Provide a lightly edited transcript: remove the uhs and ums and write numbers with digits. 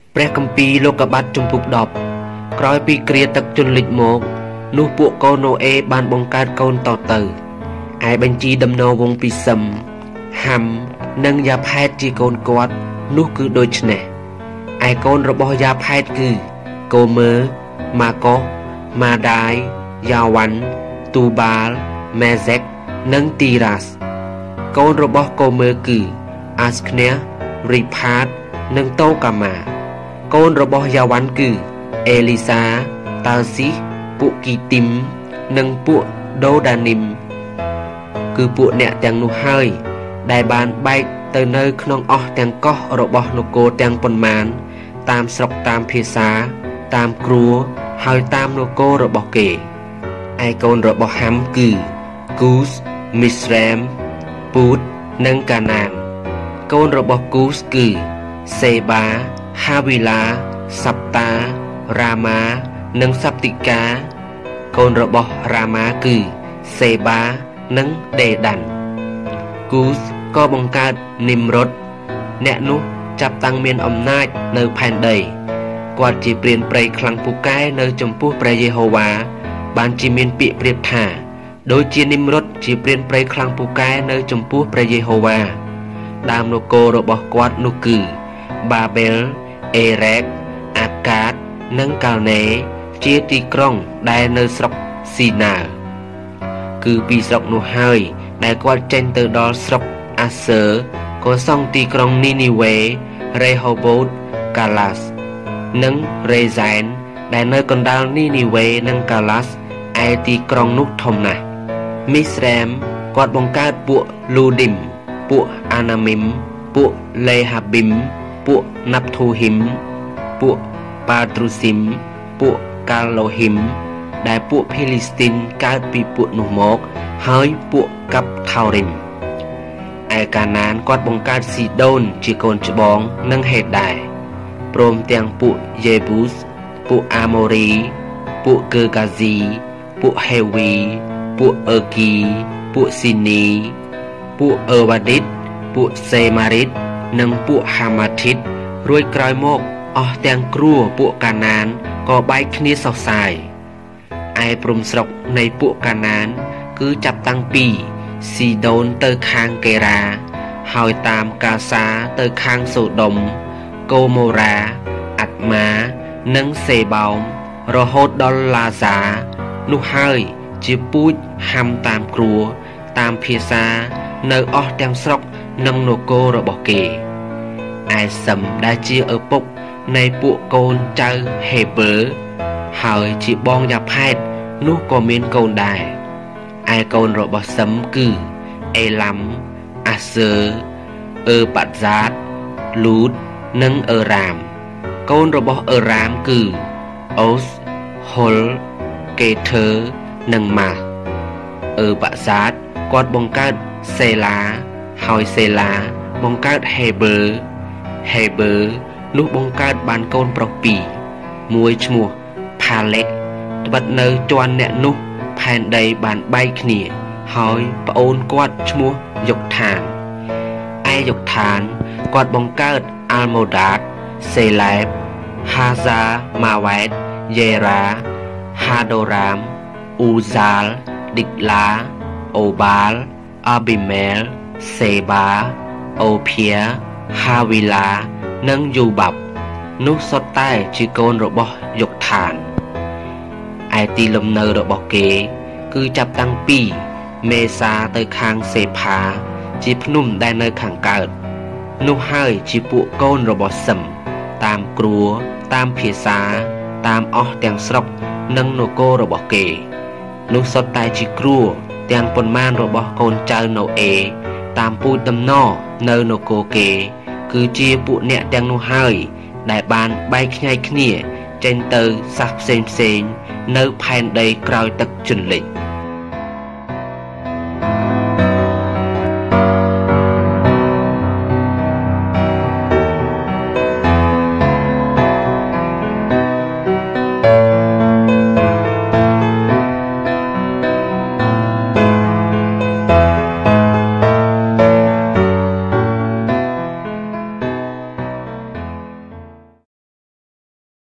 ព្រះគម្ពីរលោកុបាទជំពូក10ក្រោយពីគ្រាទឹកជន់លិចមកនោះពួកកូនណូអេបានបង្កើតកូនតទៅឯបញ្ជីដំណរវងពីសឹមហាំនិងយ៉ាផែតជាកូនគាត់នោះគឺដូចនេះឯកូនរបស់យ៉ាផែតគឺកូមើម៉ាកូសម៉ាដាយយ៉ាវ៉ាន់ទូបាលមេហ្សេកនិងទីរ៉ាសកូនរបស់កូមើគឺអាស្គ្នារីផាតនិងតូកាម៉ាកូនរបស់យ៉ាវ៉ាន់គឺអេលីសាតាស៊ីសពួកគីទីមនិងពួកដូដានីមគឺពួកអ្នកទាំងនោះហើយដែលបានបែកទៅនៅក្នុងអស់ទាំងកោះរបស់នគរទាំងប៉ុន្មានតាមស្រុកតាមភាសាតាមគ្រួហើយតាមនគររបស់គេឯកូនរបស់ហាំគឺគូសមីស្រែមពូតនិងកាណានកូនរបស់គូសគឺសេបាហាវីឡាសាប់តារ៉ាម៉ានិងសាប់ទីកាកូនរបស់រ៉ាម៉ាគឺសេបានិងដេដាន់គូសក៏បង្កើតនីមរុតអ្នកនោះចាប់តាំងមានអំណាចនៅផែនដីគាត់ជាព្រានព្រៃខ្លាំងពូកែនៅចំពោះព្រះយេហូវ៉ាបានជាមានពាក្យប្រៀបថាដូចជានីមរុតជាព្រានព្រៃខ្លាំងពូកែនៅចំពោះព្រះយេហូវ៉ាដើមនគររបស់គាត់នោះគឺបាបេលអេរ៉េកអាកាតនិងកាល់ណេជាទីក្រុងដែលនៅស្រុកស៊ីណាគឺពីស្រុកនោះហើយដែលគាត់ចេញទៅដល់ស្រុកអាសឺក៏សង់ទីក្រុងនីនីវេរេហូបូតកាឡាសនិងរេសែនដែលនៅកណ្ដាលនីនីវេនិងកាឡាសឯទីក្រុងនោះធំណាស់មីស្រែមគាត់បង្កើតពួកលូឌីមពួកអាណាមីមពួកលេហាប៊ីមពួកណាប់ធូហ៊ីមពួកប៉ាទ្រូស៊ីមពួកកាឡូហ៊ីមដែលពួកភីលីស្ទីនកើតពីពួកនោះមកហើយពួកកាប់ថោរីមឯកាណានគាត់បង្កើតស៊ីដូនជាកូនច្បងនិងហេតដែរព្រមទាំងពួកយេប៊ូសពួកអាម៉ូរីពួកកើកាស៊ីពួកហេវីពួកអឺគីពួកស៊ីនីពួកអឺវ៉ាឌីតពួកសេម៉ារីតនិងពួកហាម៉ាធីតរួចក្រោយមកអស់ទាំងគ្រួពួកកាណានក៏បែកគ្នាសោះសាយឯព្រំស្រុកនៃពួកកាណានគឺចាប់តាំងពីស៊ីដូនទៅខាងកេរ៉ាហើយតាមកាសាទៅខាងសូដុំកូម៉ូរ៉ាអាត់ម៉ានិងសេបោមរហូតដល់ឡាហ្សានោះហើយជាពូជហាំតាមគ្រួតាមភាសានៅអស់ទាំងស្រុកនិងនគររបស់គេឯសឹមដែលជាឪពុកនៃពួកកូនចៅហេបឺហើយជាបងយ៉ាផែតនោះក៏មានកូនដែរឯកូនរបស់សឹមគឺអេឡាំអាសឺអឺបាត់ហ្សាតលូតនិងអឺរ៉ាមកូនរបស់អឺរ៉ាមគឺអូសហុលកេធើនិងម៉ាអឺបាក់ហ្សាតគាត់បង្កើតសេឡាហើយសេឡាបង្កើតហេបឺនោះបង្កើតបានកូនប្រុសពីរមួយឈ្មោះផាឡេកត្បិតនៅជាន់អ្នកនោះផែនដីបានបែកគ្នាហើយប្អូនគាត់ឈ្មោះយុកឋានឯយុកឋានគាត់បង្កើតអាល់ម៉ូដាតសេឡែបហាហ្សាម៉ាវ៉ែតយេរ៉ាហាដូរ៉ាមអ៊ូហ្សាលឌីកឡាអូបាលអាប៊ីមែលសេបាអូភៀហាវីឡានិងយូបាប់នោះសុទ្ធតែជាកូនរបស់យុកឋានឯទីលំនៅរបស់គេគឺចាប់តាំងពីមេសាទៅខាងសេផាជាភ្នំដែលនៅខាងកើតនោះហើយជាពួកកូនរបស់សឹមតាមគ្រួតាមភាសាតាមអស់ទាំងស្រុកនិងនគររបស់គេនោះសុទ្ធតែជាគ្រួទាំងប៉ុន្មានរបស់កូនចៅណូអេតាមពូជដំណរនៅនគរគេគឺជាពួកអ្នកទាំងនោះហើយដែលបានបែកខ្ញែកគ្នាចេញទៅសាសផ្សេងនៅផែនដីក្រោយទឹកជន់លិច